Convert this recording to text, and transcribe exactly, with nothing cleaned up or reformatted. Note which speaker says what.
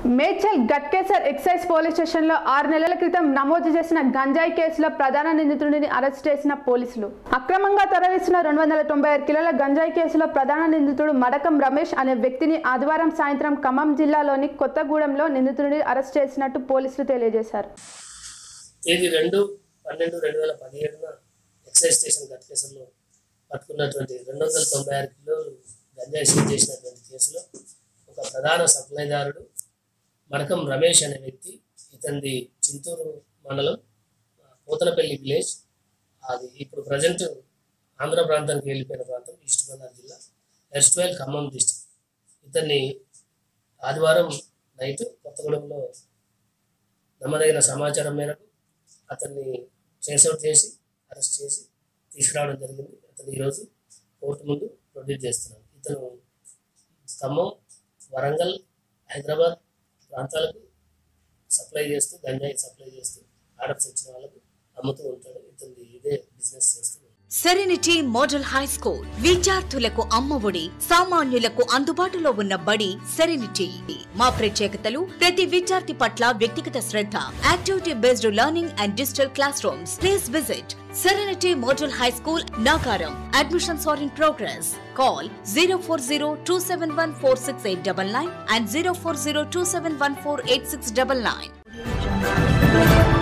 Speaker 1: Medchal Ghatkesar excise police స్టేషన్లో ఆరు నెలల క్రితం నమోదు చేసిన గంజాయి కేసులో ప్రధాన నిందితుడిని అరెస్ట్ చేసిన పోలీసులు అక్రమంగా తరలిస్తున్న రెండు వందల తొంభై ఆరు కిలోల గంజాయి కేసులో ప్రధాన నిందితుడు మడకం రమేష్ అనే వ్యక్తిని ఆదివారం సాయంత్రం ఖమ్మం జిల్లాలోని కొత్తగూడెంలో నిందితుడిని అరెస్ట్ చేసినట్టు పోలీసులు తెలియజేశారు.
Speaker 2: తేదీ రెండు పన్నెండు రెండు వేల పదిహేడున ఎక్సైజ్ స్టేషన్ గట్కేసర్లో పట్టుకున్నటువంటి రెండు వందల తొంభై ఆరు కిలోలు గంజాయి సీజ్ చేసినటువంటి కేసులో ఒక ప్రధాన సప్లైదారుడు మడకం రమేష్ అనే వ్యక్తి, ఇతనిది చింతూరు మండలం పోతనపల్లి విలేజ్, అది ఇప్పుడు ప్రజెంట్ ఆంధ్ర ప్రాంతానికి వెళ్ళిపోయిన ప్రాంతం ఈస్ట్ గోదావరి జిల్లా ఎర్స్ట్వైల్ ఖమ్మం డిస్ట్రిక్ట్. ఇతన్ని ఆదివారం నైట్ కొత్తగూడెంలో నమ్మదగిన సమాచారం మేరకు అతన్ని ట్రేస్అవుట్ చేసి అరెస్ట్ చేసి తీసుకురావడం జరిగింది. అతను ఈరోజు కోర్టు ముందు ప్రొడ్యూస్ చేస్తున్నాడు. ఇతను ఖమ్మం, వరంగల్, హైదరాబాద్ ప్రాంతాలకు సప్లై చేస్తూ గంజాయి సప్లై చేస్తూ ఆర్డర్స్ వచ్చిన వాళ్ళకు అమ్ముతూ ఉంటాడు. ఇతను ఇదే బిజినెస్ చేస్తూ.
Speaker 3: సెరెనిటీ మోడల్ హై స్కూల్ విద్యార్థులకు అమ్మఒడి, సామాన్యులకు అందుబాటులో ఉన్న బడి సెరెనిటీ. మా ప్రత్యేకతలు ప్రతి విద్యార్థి పట్ల వ్యక్తిగత శ్రద్ధ, activity based learning and digital classrooms. Please visit Serenity Model High School, Nagaram. Admissions are in progress. Call zero four zero two seven one four six eight nine nine and zero four zero two seven one four eight six nine nine.